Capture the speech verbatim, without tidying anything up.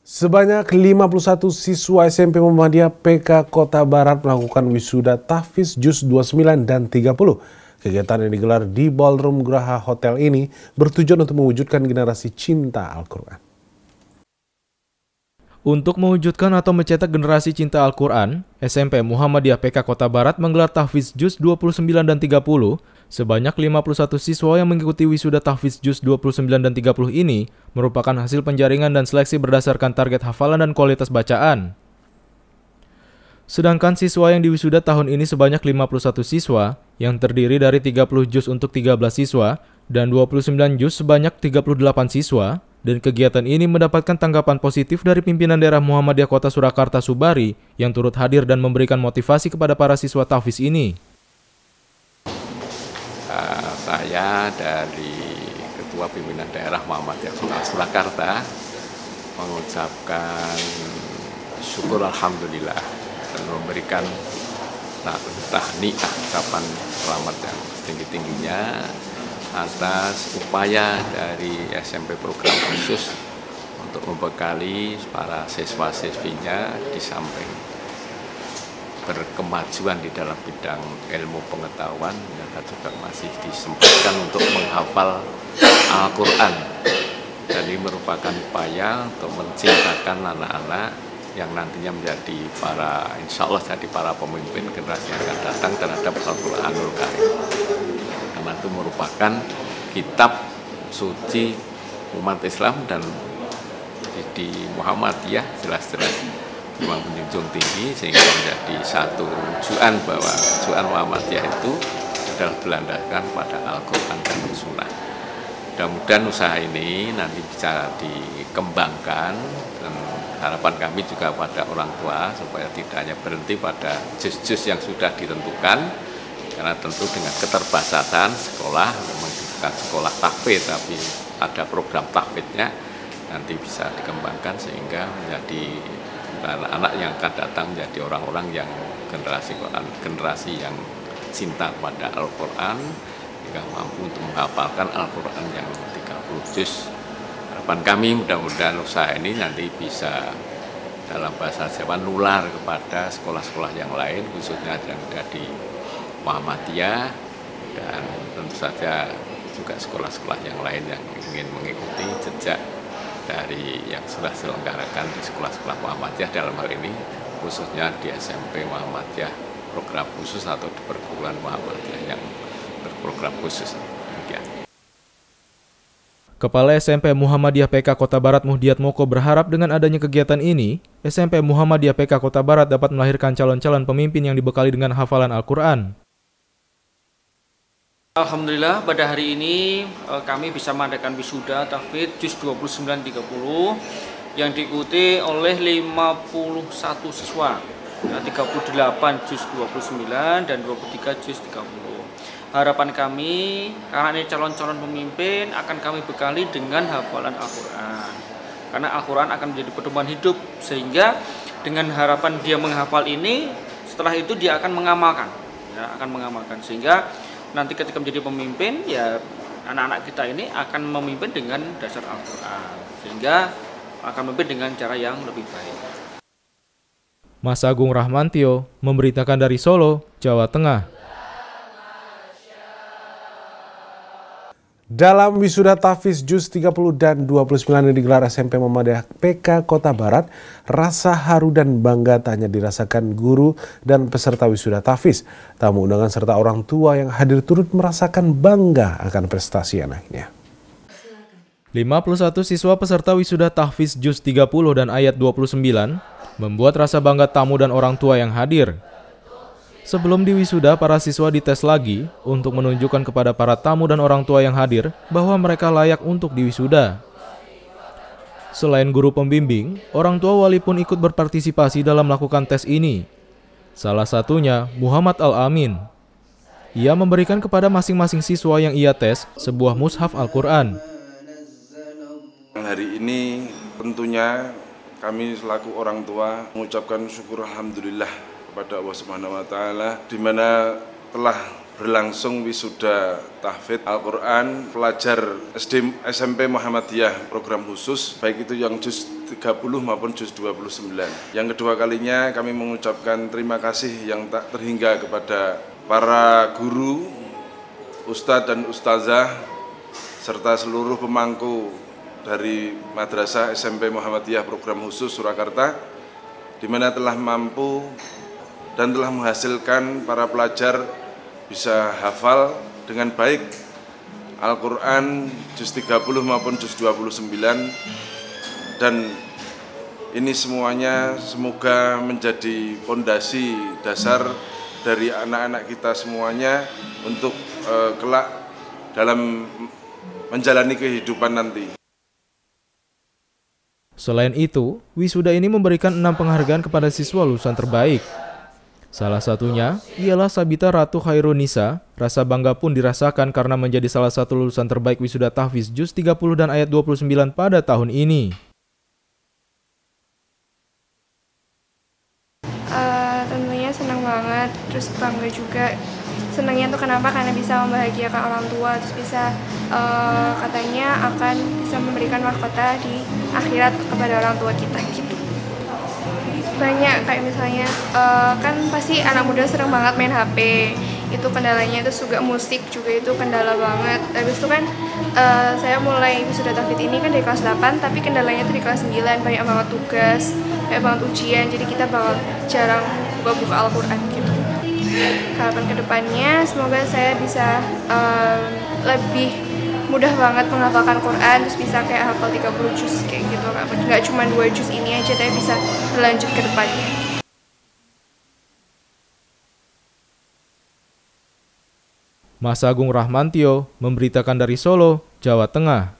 Sebanyak lima puluh satu siswa S M P Muhammadiyah P K Kota Barat melakukan wisuda tahfiz Juz dua puluh sembilan dan tiga puluh. Kegiatan yang digelar di Ballroom Graha Hotel ini bertujuan untuk mewujudkan generasi cinta Al-Quran. Untuk mewujudkan atau mencetak generasi cinta Al-Quran, S M P Muhammadiyah P K Kota Barat menggelar tahfiz Juz dua puluh sembilan dan tiga puluh. Sebanyak lima puluh satu siswa yang mengikuti wisuda tahfiz Juz dua puluh sembilan dan tiga puluh ini merupakan hasil penjaringan dan seleksi berdasarkan target hafalan dan kualitas bacaan. Sedangkan siswa yang diwisuda tahun ini sebanyak lima puluh satu siswa, yang terdiri dari tiga puluh juz untuk tiga belas siswa dan dua puluh sembilan juz sebanyak tiga puluh delapan siswa, dan kegiatan ini mendapatkan tanggapan positif dari pimpinan daerah Muhammadiyah Kota Surakarta Subari yang turut hadir dan memberikan motivasi kepada para siswa tahfiz ini. Uh, saya dari Ketua Pimpinan Daerah Muhammadiyah Kota Surakarta mengucapkan syukur alhamdulillah dan memberikan tahniah ucapan selamat yang setinggi-tingginya atas upaya dari S M P program khusus untuk membekali para siswa-siswinya di samping berkemajuan di dalam bidang ilmu pengetahuan, ternyata juga masih disempatkan untuk menghafal Al-Quran. Dan ini merupakan upaya untuk menciptakan anak-anak yang nantinya menjadi para, insya Allah jadi para pemimpin generasi yang akan datang terhadap Al-Quranul Karim. Karena itu merupakan kitab suci umat Islam dan di Muhammadiyah jelas-jelas memang menjunjung tinggi sehingga menjadi satu rujukan bahwa rujukan Muhammadiyah itu adalah berlandaskan pada Al-Quran dan Sunnah. Mudah-mudahan usaha ini nanti bisa dikembangkan dan harapan kami juga pada orang tua supaya tidak hanya berhenti pada juz-juz yang sudah ditentukan, karena tentu dengan keterbatasan sekolah, memang bukan sekolah tahfidz tapi ada program tahfidznya, nanti bisa dikembangkan sehingga menjadi anak-anak yang akan datang menjadi orang-orang yang generasi Quran, generasi yang cinta kepada Al-Quran, hingga mampu untuk menghafalkan Al-Quran yang tiga puluh juz. Harapan kami mudah-mudahan usaha ini nanti bisa dalam bahasa Jawa nular kepada sekolah-sekolah yang lain, khususnya yang ada di Muhammadiyah, dan tentu saja juga sekolah-sekolah yang lain yang ingin mengikuti jejak dari yang sudah diselenggarakan di sekolah-sekolah Muhammadiyah dalam hal ini, khususnya di S M P Muhammadiyah program khusus atau di perguruan Muhammadiyah yang berprogram khusus. Demikian. Kepala S M P Muhammadiyah P K Kota Barat Muhdiat Moko berharap dengan adanya kegiatan ini, S M P Muhammadiyah P K Kota Barat dapat melahirkan calon-calon pemimpin yang dibekali dengan hafalan Al-Quran. Alhamdulillah pada hari ini kami bisa mengadakan wisuda tahfidz Juz dua puluh sembilan tiga puluh yang diikuti oleh lima puluh satu siswa, tiga puluh delapan Juz dua puluh sembilan dan dua puluh tiga Juz tiga puluh. Harapan kami, karena ini calon-calon pemimpin, akan kami bekali dengan hafalan Al-Quran. Karena Al-Quran akan menjadi pedoman hidup, sehingga dengan harapan dia menghafal ini, setelah itu dia akan mengamalkan, ya, akan mengamalkan sehingga nanti ketika menjadi pemimpin, ya anak-anak kita ini akan memimpin dengan dasar Al-Quran, sehingga akan memimpin dengan cara yang lebih baik. Mas Agung Rahmantio memberitakan dari Solo, Jawa Tengah. Dalam wisuda tahfiz Juz tiga puluh dan dua puluh sembilan yang digelar S M P Muhammadiyah P K Kota Barat, rasa haru dan bangga tak hanya dirasakan guru dan peserta wisuda tahfiz. Tamu undangan serta orang tua yang hadir turut merasakan bangga akan prestasi anaknya. lima puluh satu siswa peserta wisuda tahfiz Juz tiga puluh dan ayat dua puluh sembilan membuat rasa bangga tamu dan orang tua yang hadir. Sebelum diwisuda, para siswa dites lagi untuk menunjukkan kepada para tamu dan orang tua yang hadir bahwa mereka layak untuk diwisuda. Selain guru pembimbing, orang tua wali pun ikut berpartisipasi dalam melakukan tes ini. Salah satunya Muhammad Al-Amin. Ia memberikan kepada masing-masing siswa yang ia tes sebuah mushaf Al-Quran. Hari ini tentunya kami selaku orang tua mengucapkan syukur alhamdulillah kepada Allah Subhanahu wa taala, di mana telah berlangsung wisuda tahfidz Al-Quran pelajar S D S M P Muhammadiyah program khusus, baik itu yang juz tiga puluh maupun juz dua puluh sembilan. Yang kedua kalinya kami mengucapkan terima kasih yang tak terhingga kepada para guru, ustadz dan ustazah, serta seluruh pemangku dari Madrasah S M P Muhammadiyah program khusus Surakarta, di mana telah mampu dan telah menghasilkan para pelajar bisa hafal dengan baik Al-Quran juz tiga puluh maupun juz dua puluh sembilan, dan ini semuanya semoga menjadi fondasi dasar dari anak-anak kita semuanya untuk uh, kelak dalam menjalani kehidupan nanti. Selain itu, wisuda ini memberikan enam penghargaan kepada siswa lulusan terbaik. Salah satunya ialah Sabita Ratu Khairunisa. Rasa bangga pun dirasakan karena menjadi salah satu lulusan terbaik wisuda tahfidz juz tiga puluh dan ayat dua puluh sembilan pada tahun ini. Uh, tentunya senang banget, terus bangga juga. Senangnya tuh kenapa? Karena bisa membahagiakan orang tua, terus bisa uh, katanya akan bisa memberikan mahkota di akhirat kepada orang tua kita gitu. Banyak kayak misalnya uh, kan pasti anak muda sering banget main H P, itu kendalanya. Terus juga musik juga itu kendala banget. Habis itu kan uh, saya mulai wisuda tahfidz ini kan dari kelas delapan, tapi kendalanya itu di kelas sembilan, banyak banget tugas, banyak banget ujian, jadi kita bakal jarang buka-buka Al-Quran gitu. Harapan kedepannya semoga saya bisa uh, lebih mudah banget menghafalkan Quran, terus bisa kayak hafal tiga puluh juz kayak gitu, nggak cuma dua juz ini aja, tapi bisa berlanjut ke depannya. Mas Agung Rahmantio memberitakan dari Solo, Jawa Tengah.